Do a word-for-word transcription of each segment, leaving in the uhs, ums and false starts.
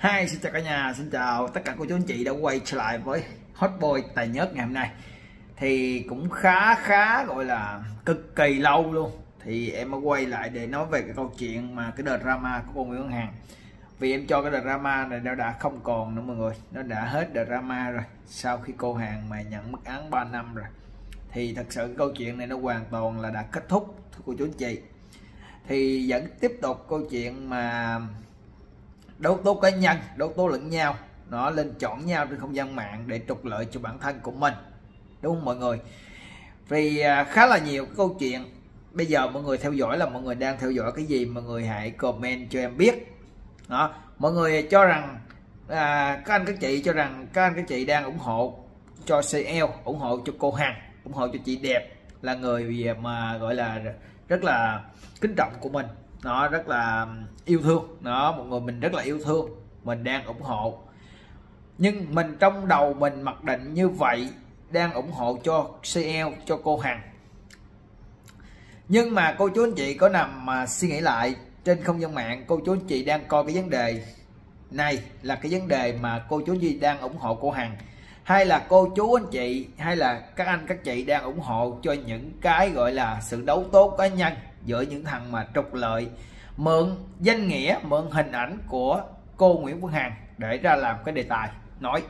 Hi, xin chào cả nhà, xin chào tất cả cô chú anh chị đã quay trở lại với Hot Boy Tài Nhớt ngày hôm nay. Thì cũng khá khá gọi là cực kỳ lâu luôn. Thì em mới quay lại để nói về cái câu chuyện mà cái drama của cô Nguyễn Văn Hằng. Vì em cho cái drama này nó đã không còn nữa mọi người, nó đã hết drama rồi. Sau khi cô Hằng mà nhận mức án ba năm rồi, thì thật sự câu chuyện này nó hoàn toàn là đã kết thúc thưa cô chú anh chị. Thì vẫn tiếp tục câu chuyện mà đấu tố cá nhân, đấu tố lẫn nhau, nó lên chọn nhau trên không gian mạng để trục lợi cho bản thân của mình, đúng không mọi người? Vì khá là nhiều cái câu chuyện. Bây giờ mọi người theo dõi là mọi người đang theo dõi cái gì, mọi người hãy comment cho em biết. Đó, mọi người cho rằng à, các anh các chị cho rằng các anh các chị đang ủng hộ cho xê lờ, ủng hộ cho cô Hằng, ủng hộ cho chị đẹp, là người mà gọi là rất là kính trọng của mình, nó rất là yêu thương, nó một người mình rất là yêu thương, mình đang ủng hộ. Nhưng mình trong đầu mình mặc định như vậy, đang ủng hộ cho xê lờ, cho cô Hằng. Nhưng mà cô chú anh chị có nằm mà suy nghĩ lại, trên không gian mạng cô chú anh chị đang coi cái vấn đề này là cái vấn đề mà cô chú anh chị đang ủng hộ cô Hằng, hay là cô chú anh chị hay là các anh các chị đang ủng hộ cho những cái gọi là sự đấu tố cá nhân giữa những thằng mà trục lợi, mượn danh nghĩa, mượn hình ảnh của cô Nguyễn Phương Hằng để ra làm cái đề tài nói.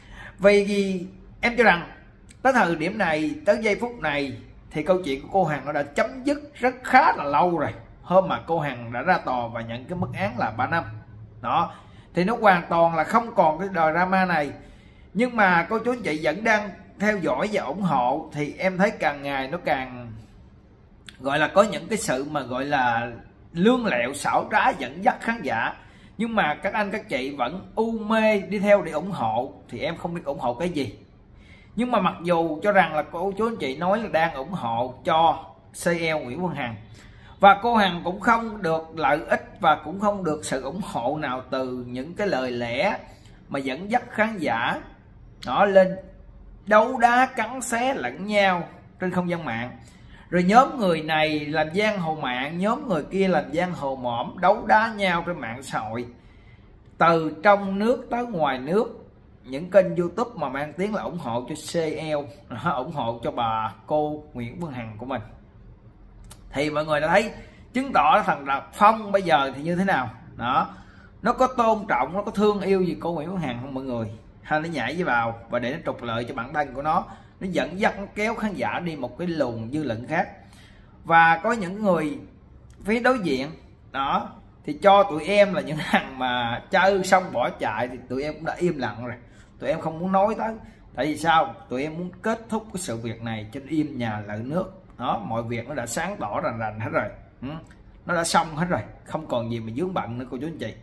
Vì em cho rằng tới thời điểm này, tới giây phút này thì câu chuyện của cô Hằng nó đã chấm dứt rất khá là lâu rồi. Hôm mà cô Hằng đã ra tòa và nhận cái mức án là ba năm đó, thì nó hoàn toàn là không còn cái drama này. Nhưng mà cô chú anh chị vẫn đang theo dõi và ủng hộ, thì em thấy càng ngày nó càng gọi là có những cái sự mà gọi là lương lẹo, xảo trá, dẫn dắt khán giả. Nhưng mà các anh các chị vẫn u mê đi theo để ủng hộ, thì em không biết ủng hộ cái gì. Nhưng mà mặc dù cho rằng là cô chú anh chị nói là đang ủng hộ cho xê lờ Nguyễn Phương Hằng, và cô Hằng cũng không được lợi ích và cũng không được sự ủng hộ nào từ những cái lời lẽ mà dẫn dắt khán giả nó lên đấu đá cắn xé lẫn nhau trên không gian mạng. Rồi nhóm người này làm giang hồ mạng, nhóm người kia làm giang hồ mõm, đấu đá nhau trên mạng xã hội, từ trong nước tới ngoài nước. Những kênh YouTube mà mang tiếng là ủng hộ cho xê lờ, ủng hộ cho bà cô Nguyễn Phương Hằng của mình, thì mọi người đã thấy chứng tỏ thằng Lạc Phong bây giờ thì như thế nào đó. Nó có tôn trọng, nó có thương yêu gì cô Nguyễn Phương Hằng không mọi người? Hay nó nhảy vào và để nó trục lợi cho bản thân của nó, nó dẫn dắt, nó kéo khán giả đi một cái luồng dư luận khác. Và có những người phía đối diện đó thì cho tụi em là những thằng mà chơi xong bỏ chạy, thì tụi em cũng đã im lặng rồi, tụi em không muốn nói tới. Tại vì sao? Tụi em muốn kết thúc cái sự việc này trên im nhà lợ nước đó. Mọi việc nó đã sáng tỏ rành rành hết rồi, ừ. Nó đã xong hết rồi, không còn gì mà vướng bận nữa cô chú anh chị.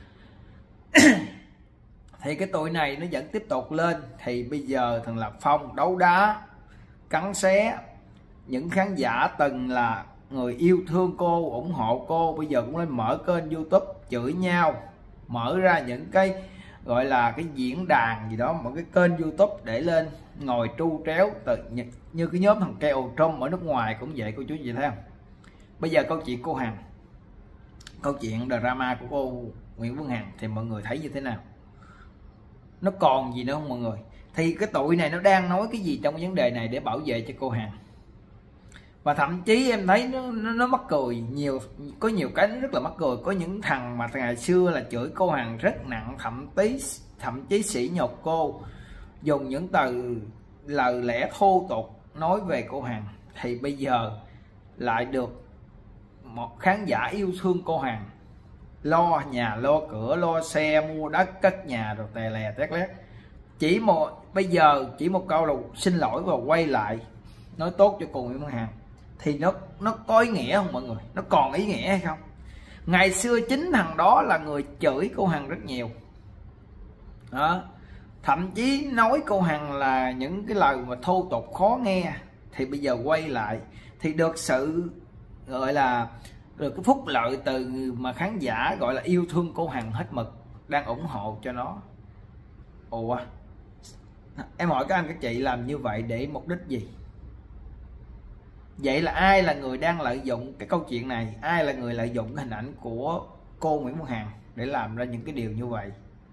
Thì cái tội này nó vẫn tiếp tục lên. Thì bây giờ thằng Lạc Phong đấu đá cắn xé những khán giả từng là người yêu thương cô, ủng hộ cô, bây giờ cũng lên mở kênh YouTube chửi nhau, mở ra những cái gọi là cái diễn đàn gì đó, một cái kênh YouTube để lên ngồi tru tréo từ như, như cái nhóm thằng keo Trump ở nước ngoài cũng vậy cô chú chị thấy không? Bây giờ câu chuyện cô Hằng, câu chuyện drama của cô Nguyễn Phương Hằng thì mọi người thấy như thế nào? Nó còn gì nữa không mọi người? Thì cái tụi này nó đang nói cái gì trong vấn đề này để bảo vệ cho cô Hằng? Và thậm chí em thấy nó, nó, nó mắc cười nhiều, có nhiều cái nó rất là mắc cười. Có những thằng mà ngày xưa là chửi cô Hằng rất nặng, thậm chí thậm chí sỉ nhục cô, dùng những từ lời lẽ thô tục nói về cô Hằng, thì bây giờ lại được một khán giả yêu thương cô Hằng, lo nhà lo cửa, lo xe, mua đất, cất nhà rồi tè lè tét lét. Chỉ một bây giờ chỉ một câu là xin lỗi và quay lại nói tốt cho cô Nguyễn Phương Hằng, thì nó nó có ý nghĩa không mọi người? Nó còn ý nghĩa hay không? Ngày xưa chính thằng đó là người chửi cô Hằng rất nhiều đó, thậm chí nói cô Hằng là những cái lời mà thô tục khó nghe, thì bây giờ quay lại thì được sự gọi là được cái phúc lợi từ mà khán giả gọi là yêu thương cô Hằng hết mực, đang ủng hộ cho nó. Ủa, em hỏi các anh các chị làm như vậy để mục đích gì? Vậy là ai là người đang lợi dụng cái câu chuyện này? Ai là người lợi dụng cái hình ảnh của cô Nguyễn Phương Hằng để làm ra những cái điều như vậy?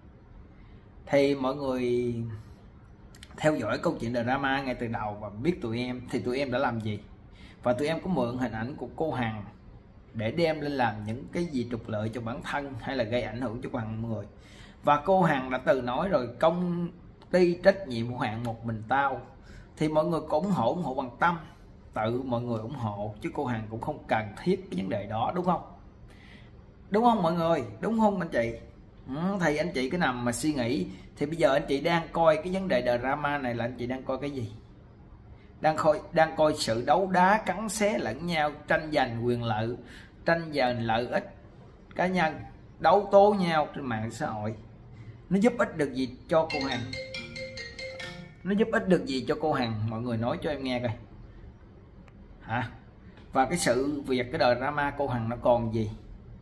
Thì mọi người theo dõi câu chuyện drama ngay từ đầu và biết tụi em thì tụi em đã làm gì, và tụi em có mượn hình ảnh của cô Hằng để đem lên làm những cái gì trục lợi cho bản thân hay là gây ảnh hưởng cho mọi người. Và cô Hằng đã từng nói rồi, công ty trách nhiệm hữu hạn một mình tao, thì mọi người cũng ủng hộ ủng hộ bằng tâm, tự mọi người ủng hộ chứ cô Hằng cũng không cần thiết cái vấn đề đó, đúng không? Đúng không mọi người, đúng không anh chị? Ừ, thì anh chị cứ nằm mà suy nghĩ, thì bây giờ anh chị đang coi cái vấn đề drama này là anh chị đang coi cái gì? Đang coi đang coi sự đấu đá cắn xé lẫn nhau, tranh giành quyền lợi, tranh giành lợi ích cá nhân, đấu tố nhau trên mạng xã hội. Nó giúp ích được gì cho cô Hằng? Nó giúp ích được gì cho cô Hằng? Mọi người nói cho em nghe coi hả? Và cái sự việc cái drama cô Hằng nó còn gì?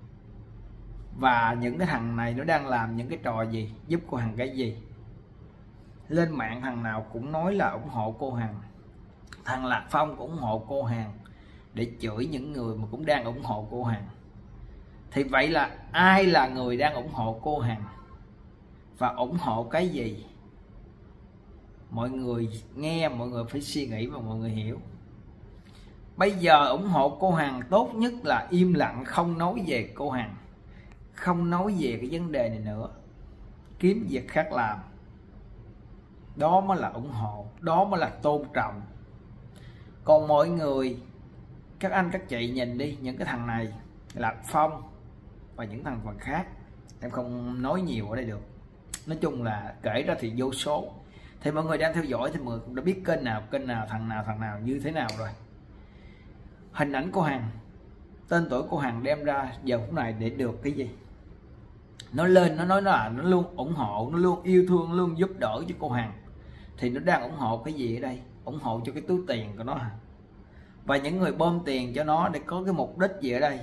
Và những cái thằng này nó đang làm những cái trò gì, giúp cô Hằng cái gì? Lên mạng thằng nào cũng nói là ủng hộ cô Hằng, thằng Lạc Phong cũng ủng hộ cô Hằng để chửi những người mà cũng đang ủng hộ cô Hằng. Thì vậy là ai là người đang ủng hộ cô Hằng và ủng hộ cái gì? Mọi người nghe, mọi người phải suy nghĩ và mọi người hiểu. Bây giờ ủng hộ cô Hằng tốt nhất là im lặng, không nói về cô Hằng, không nói về cái vấn đề này nữa, kiếm việc khác làm. Đó mới là ủng hộ, đó mới là tôn trọng. Còn mọi người, các anh các chị nhìn đi, những cái thằng này, Lạc Phong và những thằng phần khác, em không nói nhiều ở đây được, nói chung là kể ra thì vô số. Thì mọi người đang theo dõi thì mọi người cũng đã biết kênh nào kênh nào, thằng nào thằng nào như thế nào rồi. Hình ảnh cô Hằng, tên tuổi cô Hằng đem ra giờ phút này để được cái gì? Nó lên nó nói là nó luôn ủng hộ, nó luôn yêu thương, luôn giúp đỡ cho cô Hằng. Thì nó đang ủng hộ cái gì ở đây? Ủng hộ cho cái túi tiền của nó hả? Và những người bơm tiền cho nó để có cái mục đích gì ở đây?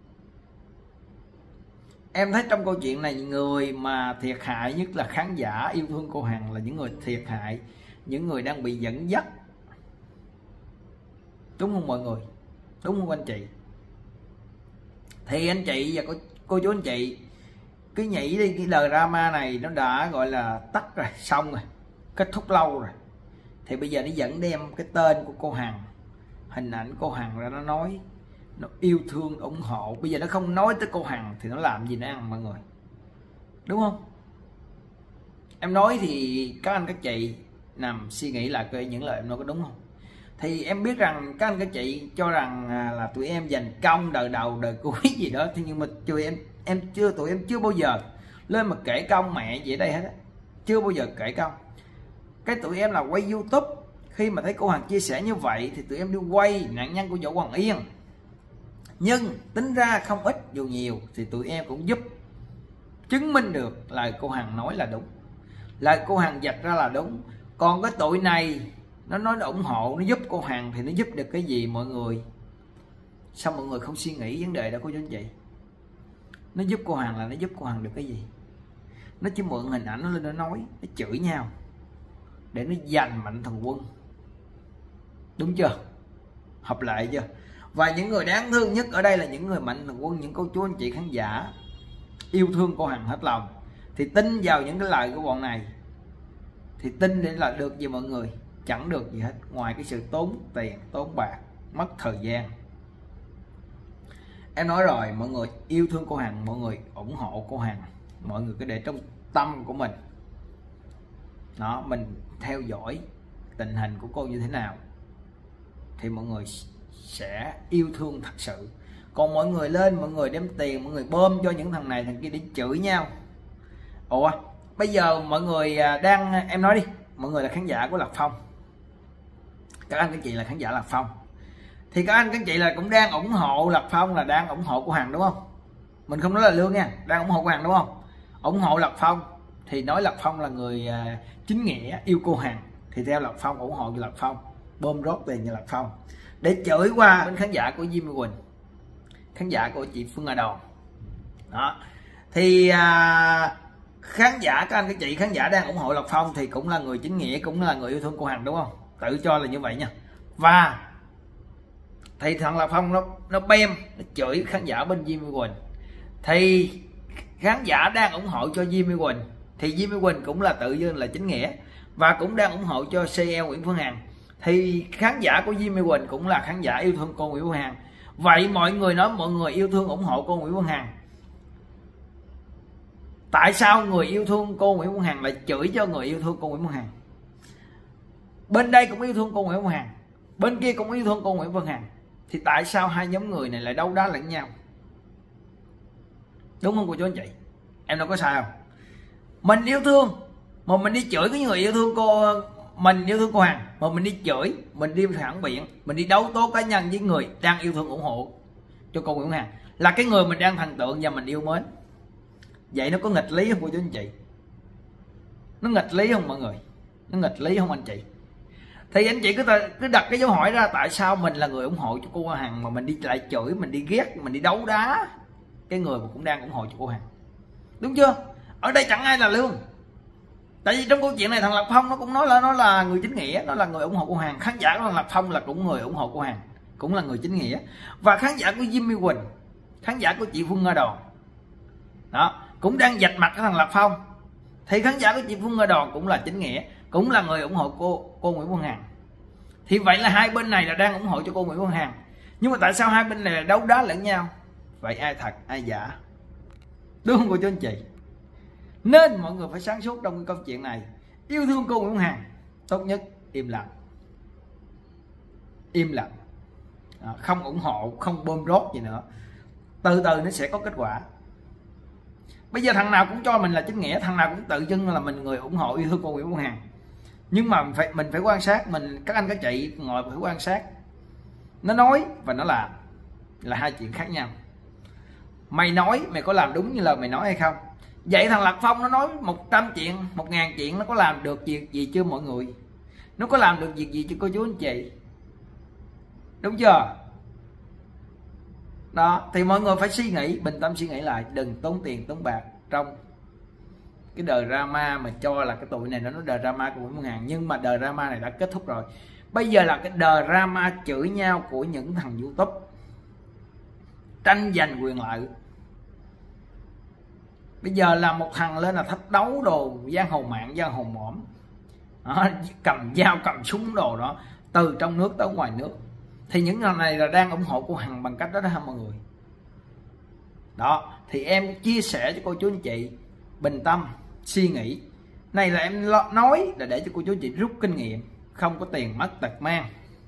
Em thấy trong câu chuyện này, người mà thiệt hại nhất là khán giả yêu thương cô Hằng, là những người thiệt hại, những người đang bị dẫn dắt. Đúng không mọi người? Đúng không anh chị? Thì anh chị và cô, cô chú anh chị cứ nhảy đi, cái lời drama này nó đã gọi là tắt rồi, xong rồi, kết thúc lâu rồi. Thì bây giờ nó vẫn đem cái tên của cô Hằng, hình ảnh cô Hằng ra nó nói, nó yêu thương ủng hộ. Bây giờ nó không nói tới cô Hằng thì nó làm gì nó ăn mọi người? Đúng không? Em nói thì các anh các chị nằm suy nghĩ lại coi những lời em nói có đúng không? Thì em biết rằng các anh các chị cho rằng là tụi em dành công đời đầu đời cuối gì đó, thì nhưng mà tụi em em chưa tụi em chưa bao giờ lên mà kể công mẹ gì ở đây hết á, chưa bao giờ kể công. Cái tụi em là quay YouTube, khi mà thấy cô Hằng chia sẻ như vậy thì tụi em đi quay nạn nhân của Võ Hoàng Yên. Nhưng tính ra không ít dù nhiều thì tụi em cũng giúp chứng minh được lời cô Hằng nói là đúng, lời cô Hằng dạch ra là đúng. Còn cái tụi này nó nói nó ủng hộ, nó giúp cô Hằng thì nó giúp được cái gì mọi người? Sao mọi người không suy nghĩ vấn đề đó cô chú anh chị? Nó giúp cô Hằng là nó giúp cô Hằng được cái gì? Nó chỉ mượn hình ảnh nó lên nó nói, nó chửi nhau để nó giành mạnh thường quân. Đúng chưa? Hợp lệ chưa? Và những người đáng thương nhất ở đây là những người mạnh thường quân, những cô chú anh chị khán giả yêu thương cô Hằng hết lòng, thì tin vào những cái lời của bọn này, thì tin để là được gì mọi người? Chẳng được gì hết, ngoài cái sự tốn tiền, tốn bạc, mất thời gian. Em nói rồi, mọi người yêu thương cô Hằng, mọi người ủng hộ cô Hằng, mọi người cứ để trong tâm của mình. Đó, mình theo dõi tình hình của cô như thế nào thì mọi người sẽ yêu thương thật sự. Còn mọi người lên, mọi người đem tiền, mọi người bơm cho những thằng này thằng kia để chửi nhau. Ủa, bây giờ mọi người đang, em nói đi, mọi người là khán giả của Lạc Phong, các anh các chị là khán giả Lạc Phong, thì các anh các chị là cũng đang ủng hộ Lạc Phong, là đang ủng hộ cô Hằng đúng không? Mình không nói là lương nha, đang ủng hộ cô Hằng đúng không? Ủng hộ Lạc Phong thì nói Lạc Phong là người chính nghĩa, yêu cô Hằng, thì theo Lạc Phong ủng hộ Lạc Phong, bơm rót tiền như Lạc Phong để chửi qua bên khán giả của Diêm Quỳnh, khán giả của chị Phương Nga Đòn. Đó thì à, khán giả các anh các chị khán giả đang ủng hộ Lạc Phong thì cũng là người chính nghĩa, cũng là người yêu thương cô Hằng đúng không? Tự cho là như vậy nha. Và thì thằng Lạc Phong nó nó bem, nó chửi khán giả bên Diêm Quỳnh, thì khán giả đang ủng hộ cho Diêm Quỳnh thì Jimmy Quỳnh cũng là tự dưng là chính nghĩa và cũng đang ủng hộ cho xê e o Nguyễn Phương Hằng. Thì khán giả của Jimmy Quỳnh cũng là khán giả yêu thương cô Nguyễn Phương Hằng. Vậy mọi người nói mọi người yêu thương ủng hộ cô Nguyễn Phương Hằng, tại sao người yêu thương cô Nguyễn Phương Hằng lại chửi cho người yêu thương cô Nguyễn Phương Hằng? Bên đây cũng yêu thương cô Nguyễn Phương Hằng, bên kia cũng yêu thương cô Nguyễn Phương Hằng, thì tại sao hai nhóm người này lại đấu đá lẫn nhau? Đúng không cô chú anh chị? Em đâu có sai không? Mình yêu thương mà mình đi chửi cái người yêu thương cô, mình yêu thương cô Hằng mà mình đi chửi, mình đi phản biện, mình đi đấu tố cá nhân với người đang yêu thương ủng hộ cho cô Nguyễn Phương Hằng, là cái người mình đang thần tượng và mình yêu mến. Vậy nó có nghịch lý không cô chú anh chị? Nó nghịch lý không mọi người? Nó nghịch lý không anh chị? Thì anh chị cứ cứ đặt cái dấu hỏi ra, tại sao mình là người ủng hộ cho cô Hằng mà mình đi lại chửi, mình đi ghét, mình đi đấu đá cái người mà cũng đang ủng hộ cho cô Hằng? Đúng chưa? Ở đây chẳng ai là lương. Tại vì trong câu chuyện này thằng Lạc Phong nó cũng nói là nó là người chính nghĩa, nó là người ủng hộ cô Hằng. Khán giả của thằng Lạc Phong là cũng người ủng hộ cô Hằng, cũng là người chính nghĩa. Và khán giả của Jimmy Quỳnh, khán giả của chị Phương Nga Đòn đó cũng đang vạch mặt cái thằng Lạc Phong. Thì khán giả của chị Phương Nga Đòn cũng là chính nghĩa, cũng là người ủng hộ cô cô Nguyễn Phương Hằng. Thì vậy là hai bên này là đang ủng hộ cho cô Nguyễn Phương Hằng. Nhưng mà tại sao hai bên này là đấu đá lẫn nhau? Vậy ai thật ai giả? Đúng không cô chú anh chị? Nên mọi người phải sáng suốt trong cái câu chuyện này. Yêu thương cô Nguyễn Phương Hằng, tốt nhất im lặng. Im lặng, à, không ủng hộ, không bơm rốt gì nữa. Từ từ nó sẽ có kết quả. Bây giờ thằng nào cũng cho mình là chính nghĩa, thằng nào cũng tự dưng là mình người ủng hộ yêu thương cô Nguyễn Phương Hằng. Nhưng mà mình phải mình phải quan sát, mình các anh các chị ngồi phải quan sát. Nó nói và nó làm là hai chuyện khác nhau. Mày nói mày có làm đúng như lời mày nói hay không? Vậy thằng Lạc Phong nó nói một trăm chuyện, một ngàn chuyện, nó có làm được việc gì chưa mọi người? Nó có làm được việc gì cho cô chú anh chị? Đúng chưa? Đó, thì mọi người phải suy nghĩ, bình tâm suy nghĩ lại, đừng tốn tiền tốn bạc trong cái đời drama mà cho là cái tụi này nó nói đời drama của Nguyễn Phương Hằng. Nhưng mà đời drama này đã kết thúc rồi. Bây giờ là cái đời drama chửi nhau của những thằng YouTube tranh giành quyền lợi. Bây giờ là một thằng lên là thách đấu đồ giang hồ mạng, giang hồ mõm đó, cầm dao cầm súng đồ đó, từ trong nước tới ngoài nước. Thì những người này là đang ủng hộ cô Hằng bằng cách đó đó mọi người. Đó, thì em chia sẻ cho cô chú anh chị bình tâm suy nghĩ. Này là em nói là để cho cô chú anh chị rút kinh nghiệm, không có tiền mất tật mang.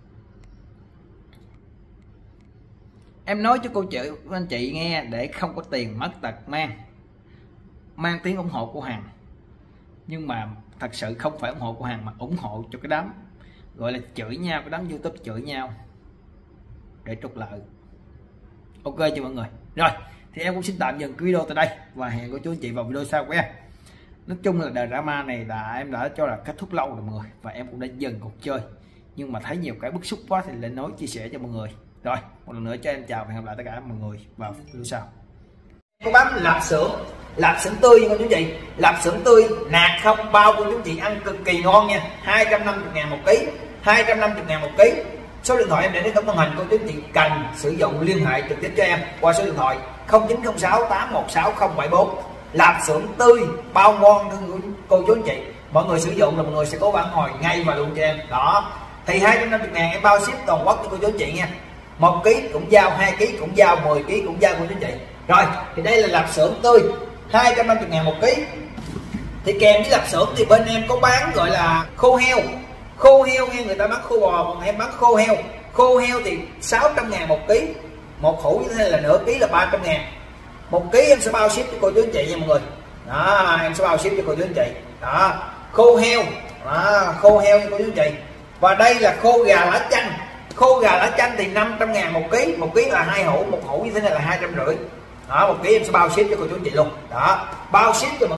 Em nói cho cô chị anh chị nghe để không có tiền mất tật mang. Mang tiếng ủng hộ cô Hằng, nhưng mà thật sự không phải ủng hộ cô Hằng mà ủng hộ cho cái đám gọi là chửi nhau, cái đám YouTube chửi nhau để trục lợi. Ok chưa mọi người? Rồi thì em cũng xin tạm dừng cái video tại đây và hẹn cô chú anh chị vào video sau của em. Nói chung là đời drama này là em đã cho là kết thúc lâu rồi mọi người, và em cũng đã dừng cuộc chơi, nhưng mà thấy nhiều cái bức xúc quá thì lên nói chia sẻ cho mọi người. Rồi một lần nữa cho em chào và hẹn gặp lại tất cả mọi người vào video sau. Cô bám lạp xưởng, lạp xưởng tươi nha cô chú chị, lạp xưởng tươi nạc không bao cô chú chị, ăn cực kỳ ngon nha. Hai trăm năm mươi ngàn một ký, hai trăm năm mươi ngàn một ký. Số điện thoại em để trên tấm màn hình, cô chú chị cần sử dụng liên hệ trực tiếp cho em qua số điện thoại không chín không sáu tám một sáu không bảy bốn. Lạp xưởng tươi bao ngon thương cô chú anh chị, mọi người sử dụng là mọi người sẽ có phản hồi ngay và luôn cho em. Đó thì hai trăm năm mươi ngàn em bao ship toàn quốc cho cô chú anh chị nha. Một ký cũng giao, hai ký cũng giao, mười ký cũng giao cô chú anh chị. Rồi thì đây là lạp xưởng tươi hai trăm năm mươi ngàn một ký. Thì kèm với lạp xưởng thì bên em có bán gọi là khô heo. Khô heo nha, người ta bán khô bò còn em bán khô heo. Khô heo thì sáu trăm ngàn một ký, một hũ như thế là nửa ký là ba trăm ngàn. Một ký em sẽ bao ship cho cô chú anh chị nha mọi người. Đó, em sẽ bao ship cho cô chú anh chị. Đó, khô heo, đó, khô heo nha cô chú anh chị. Và đây là khô gà lá chanh. Khô gà lá chanh thì năm trăm ngàn một ký, một ký là hai hũ, một hũ như thế này là hai trăm rưỡi. Đó, một ký em sẽ bao ship cho cô chú anh chị luôn. Đó, bao ship cho mọi